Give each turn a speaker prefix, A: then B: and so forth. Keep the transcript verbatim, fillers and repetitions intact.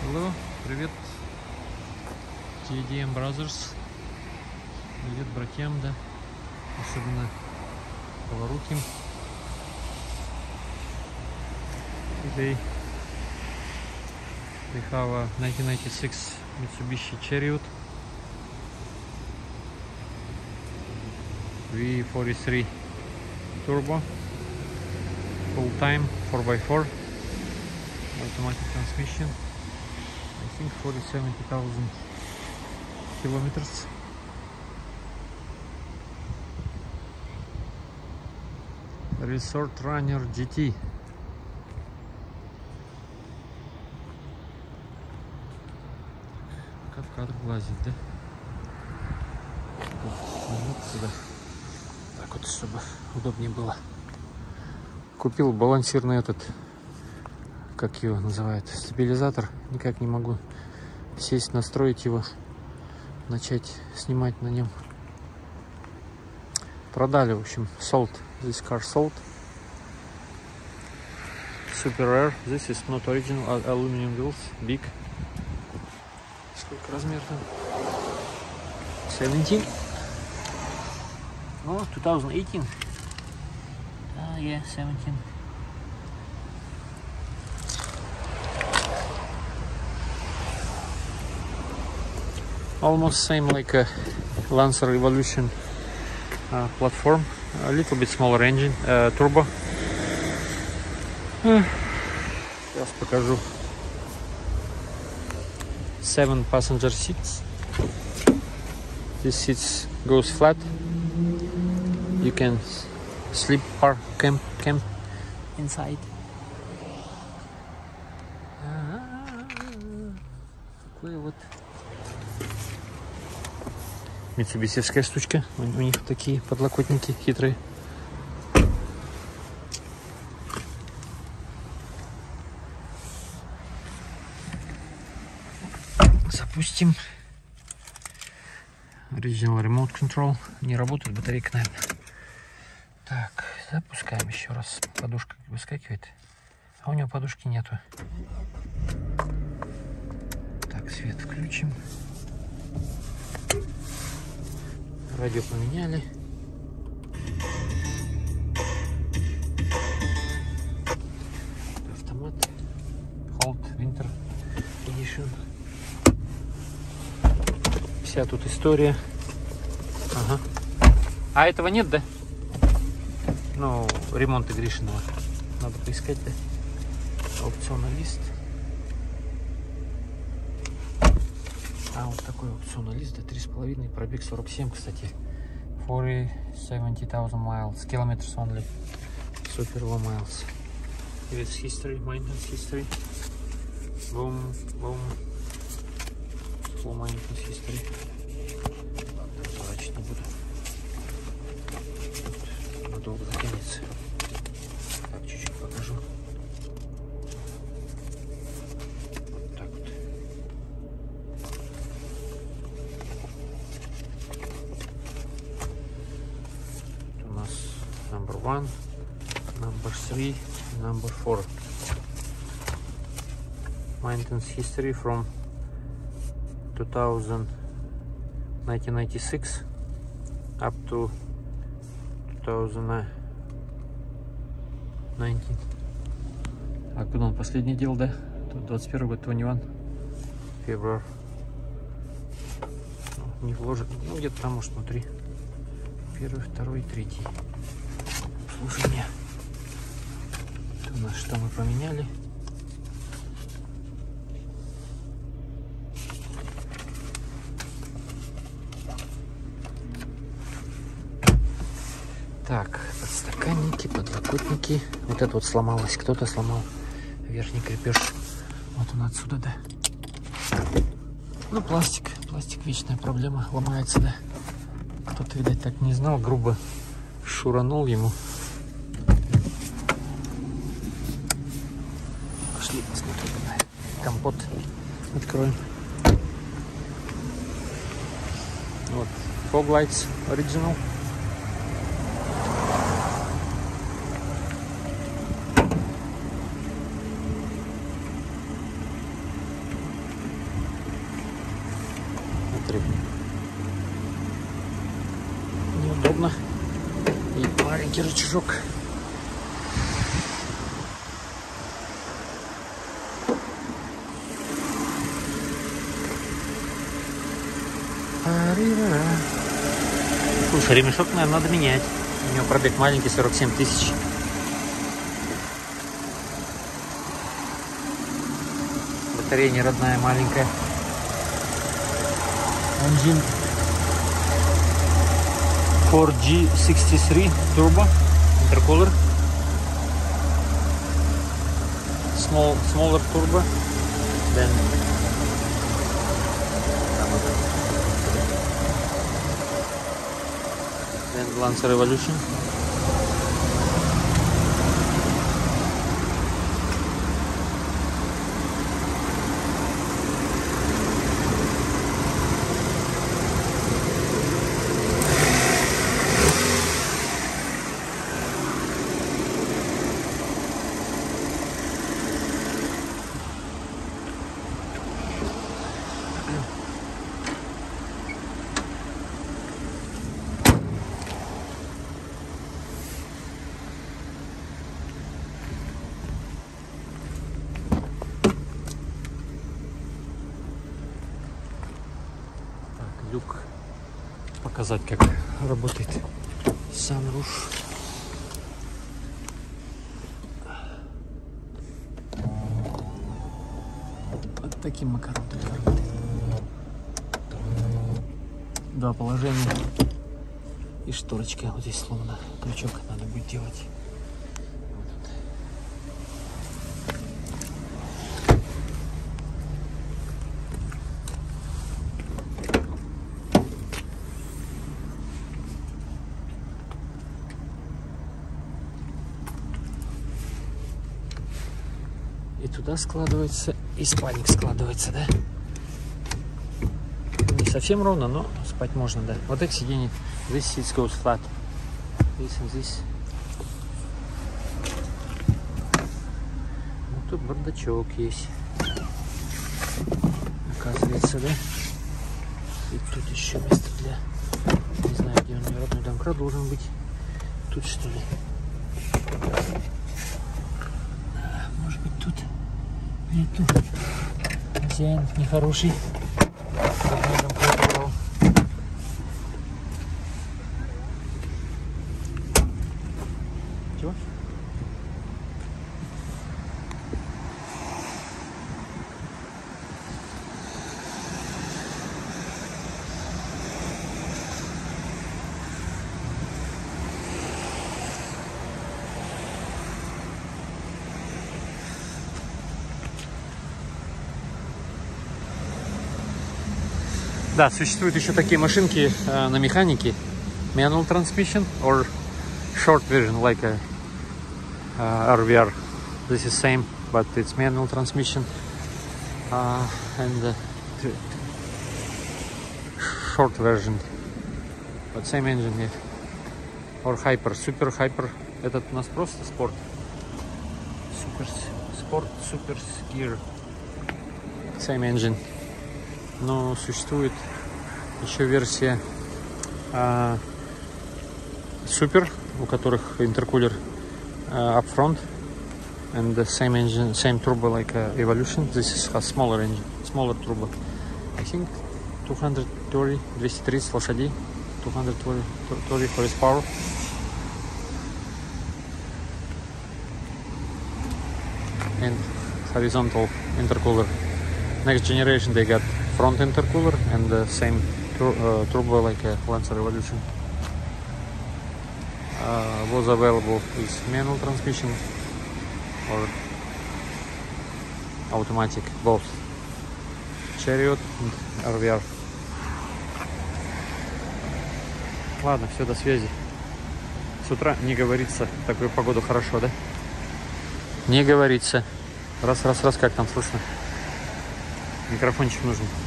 A: Hello, привет, ти ди эм Brothers, привет братьям, да, особенно праворуким. Today we have a nineteen ninety-six Mitsubishi Chariot V forty-three Turbo, full time four by four, automatic transmission. I think forty-seven thousand kilometers. Resort Runner джи ти. Как кадр глазит, да? Вот сюда. Так вот, чтобы удобнее было. Купил балансирный этот, как его называют, стабилизатор. Никак не могу сесть, настроить его, начать снимать на нем. Продали, в общем, sold. This car sold. Super rare. This is not original. Aluminum wheels. Big. Сколько размер там? seventeen. Oh, twenty eighteen. Ah, yeah, seventeen. Almost same like a Lancer Evolution uh, platform. A little bit smaller engine, uh, turbo. Сейчас покажу. Seven passenger seats. This seats goes flat. You can sleep, park, camp, camp inside. Такой вот митсубисевская штучка. У них такие подлокотники хитрые. Запустим. Original Remote Control. Не работает батарейка, наверное. Так, запускаем еще раз. Подушка выскакивает. А у него подушки нету. Так, свет включим. Радио поменяли. Автомат. Hold Winter Edition. Вся тут история. Ага. А этого нет, да? Ну, ремонта Гришиного. Надо поискать, да? Аукционный лист. А, вот такой аукционный лист, да, три с половиной, пробег сорок семь, кстати. forty-seven thousand miles, kilometers only. Super low miles. Here's history, maintenance history. Boom, boom. Full maintenance history. Разворачивать не буду. Тут надолго затянется. Так, чуть-чуть покажу. Вот так вот. Тут у нас number one, number three, number four. Maintenance history from nineteen ninety-six up to twenty nineteen. А когда он последний делал, да? Тут двадцать первый год, двадцать первый февраль. Ну, не вложит, ну где-то там, может, внутри. Первый, второй, третий. Слушай, у нас что мы поменяли? Так, подстаканники, подлокотники. Вот это вот сломалось. Кто-то сломал верхний крепеж. Вот он отсюда, да. Ну, пластик. Пластик вечная проблема. Ломается, да. Кто-то, видать, так не знал. Грубо шуранул ему. Пошли посмотрим. Компот откроем. Вот. Fog lights original. Смотри. Неудобно. И маленький рычажок. Слушай, ремешок, наверное, надо менять. У него пробег маленький, сорок семь тысяч. Батарея не родная, маленькая. Engine four G sixty-three turbo intercooler. Small, smaller turbo. Then then Lancer Evolution. Люк. Показать, как работает санруф. Вот таким макаром тут работает. Два положения. И шторочка вот здесь сломана. Крючок надо будет делать. И туда складывается, и спальник складывается, да? Не совсем ровно, но спать можно, да. Вот эти сиденья. This seat goes flat. This and this. Вот тут бардачок есть. Оказывается, да? И тут еще место для... Не знаю, где у меня родной домкрат должен быть. Тут, что ли? Может быть, тут нету. Хозяин нехороший. Чего? Да, существуют еще такие машинки э, на механике. Manual transmission or short version like a uh, эр ви ар. This is same, but it's manual transmission. Uh, and uh, short version. But same engine, yeah. Or hyper, super hyper. Этот у нас просто спорт. Super спорт, super gear. Same engine. Но существует еще версия uh, Super, у которых интеркулер uh, up front and the same engine, same turbo like uh, Evolution. This is a smaller engine, smaller turbo. I think two thirty, двести тридцать лошадей, two thirty horsepower. And horizontal intercooler. Next generation they got front intercooler and the same tur uh, turbo like a Lancer Evolution. Uh, was available is manual transmission or automatic, both Chariot and эр ви ар. Ладно, все, до связи. С утра не говорится, в такую погоду хорошо, да? Не говорится. Раз, раз, раз, как там слышно? Микрофончик нужен.